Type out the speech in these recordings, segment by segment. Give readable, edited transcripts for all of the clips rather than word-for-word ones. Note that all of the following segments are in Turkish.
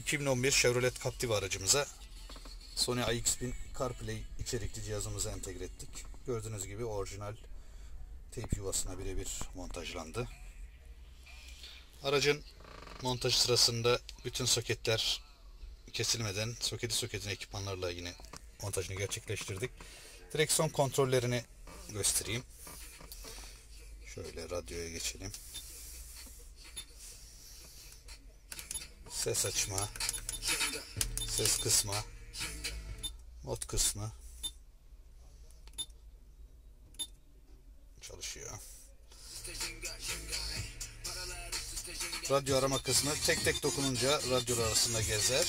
2011 Chevrolet Captiva aracımıza Sony iX1000 CarPlay içerikli cihazımızı entegre ettik. Gördüğünüz gibi orijinal teyp yuvasına birebir montajlandı. Aracın montaj sırasında bütün soketler kesilmeden soketin ekipmanlarla yine montajını gerçekleştirdik. Direksiyon kontrollerini göstereyim. Şöyle radyoya geçelim. Ses açma, ses kısma, mod kısmı çalışıyor. Radyo arama kısmı tek tek dokununca radyolar arasında gezer.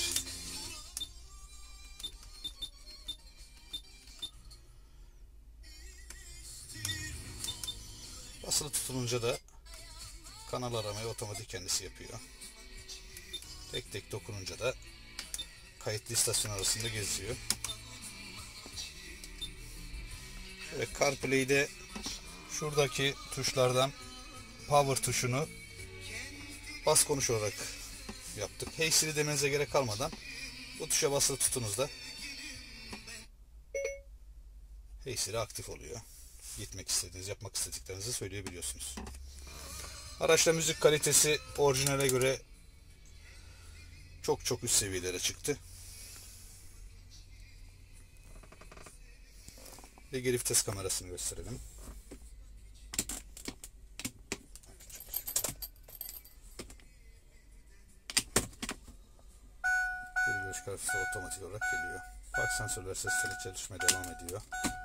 Basılı tutulunca da kanal aramayı otomatik kendisi yapıyor. Tek tek dokununca da kayıtlı istasyon arasında geziyor. Şöyle CarPlay'de şuradaki tuşlardan power tuşunu bas konuş olarak yaptık. Hey Siri demenize gerek kalmadan bu tuşa basılı tutunuzda Hey Siri aktif oluyor. Gitmek istediğiniz, yapmak istediklerinizi söyleyebiliyorsunuz. Araçta müzik kalitesi orijinale göre çok üst seviyelere çıktı. Ve geri vites kamerasını gösterelim. Geri görüş karşısı otomatik olarak geliyor. Park sensörleri sesleri çalışmaya devam ediyor.